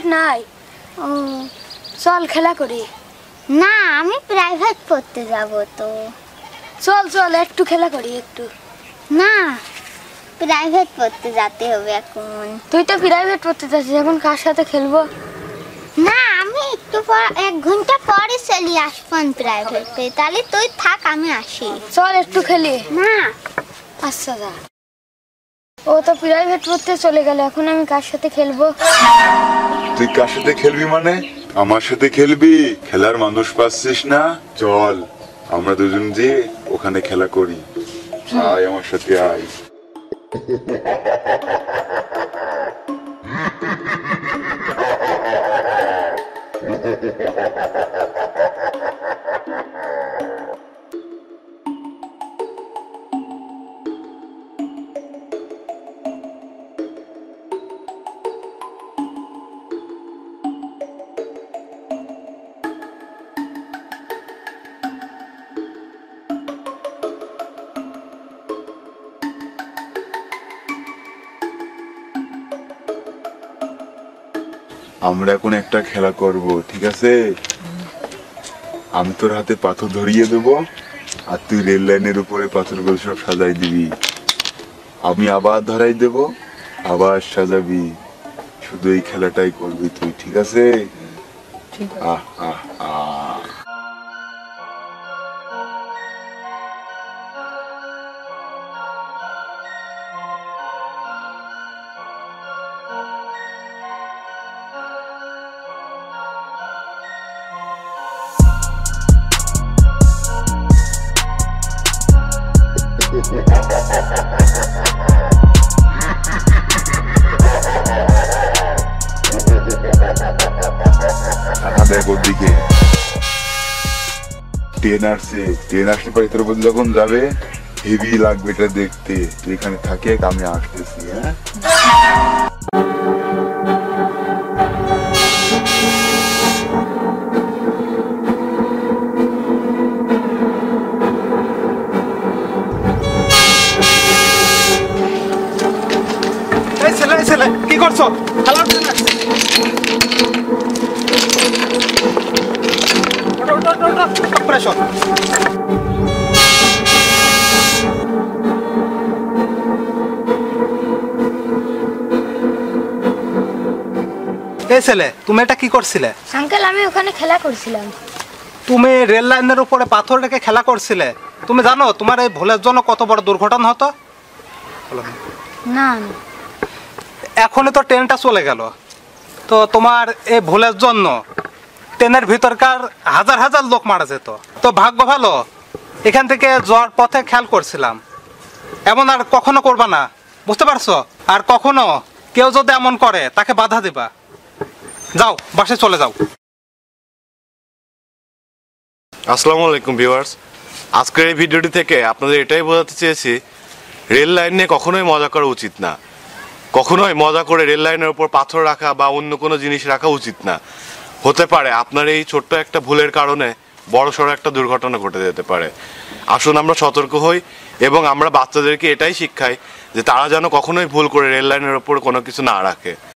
নাই। ও চল খেলা করি। না আমি প্রাইভেট পড়তে যাব তো। চল চল একটু খেলা করি একটু। না প্রাইভেট পড়তে যেতে হবে এখন। তুই তো প্রাইভেট পড়তে যাচ্ছিস, এখন কার সাথে খেলবো? না আমি একটু পর 1 ঘন্টা পরে চলে আসবো প্রাইভেটে, তাহলে তুই থাক আমি আসি। চল একটু খেলি। না আচ্ছা যা। ও তো প্রাইভেট পড়তে চলে গেল, এখন আমি কার সাথে খেলবো? তুই কার সাথে খেলবি মানে? আমার সাথে খেলবি? খেলার মানুষ পাচ্ছিস না? চল আমরা দুজন যে ওখানে খেলা করি। আয় আমার সাথে আয়। আমরা এখন একটা খেলা করব, ঠিক আছে? আমি তোর হাতে পাথর ধরিয়ে দেবো আর তুই রেল লাইনের উপরে পাথরগুলো সব সাজাই দিবি। আমি আবার ধরাই দেব, আবার সাজাবি। শুধু এই খেলাটাই করবি তুই, ঠিক আছে? আহ আহ আহ দেখ ওদিকে ট্রেন আসছে। ট্রেন আসলে পরে তোর উপর যখন যাবে হেভি লাগবে এটা দেখতে। তুই এখানে থাকে, আমি আসতেছি। হ্যাঁ কি করছো? খেলার জন্য এই ছেলে, তুমি এটা কি করছিলে? আঙ্কেল আমি ওখানে খেলা করছিলাম। তুমি রেল লাইনের উপরে পাথর রেখে খেলা করছিলে? তুমি জানো তোমার এই ভুলের জন্য কত বড় দুর্ঘটনা হতো? না এখনই তো ট্রেনটা চলে গেল, তো তোমার এই ভুলের জন্য ট্রেনের ভিতরকার হাজার হাজার লোক মারা যেত। তো ভাগ্য ভালো এখান থেকে যাওয়ার পথে খেয়াল করছিলাম। এমন আর কখনো করবা না, বুঝতে পারছো? আর কখনো কেউ যদি এমন করে তাকে বাধা দিবা। যাও বাসে চলে যাও। আসসালামু আলাইকুম ভিউয়ার্স, আজকের এই ভিডিওটি থেকে আপনাদের এটাই বোঝাতে চেয়েছি, রেল লাইন নিয়ে কখনোই মজা করা উচিত না। কখনোই মজা করে রেল লাইনের উপর পাথর রাখা বা অন্য কোনো জিনিস রাখা উচিত না। হতে পারে আপনার এই ছোট্ট একটা ভুলের কারণে বড়সড় একটা দুর্ঘটনা ঘটে যেতে পারে। আসুন আমরা সতর্ক হই এবং আমরা বাচ্চাদেরকে এটাই শিক্ষাই যে তারা যেন কখনোই ভুল করে রেল লাইনের উপর কোনো কিছু না রাখে।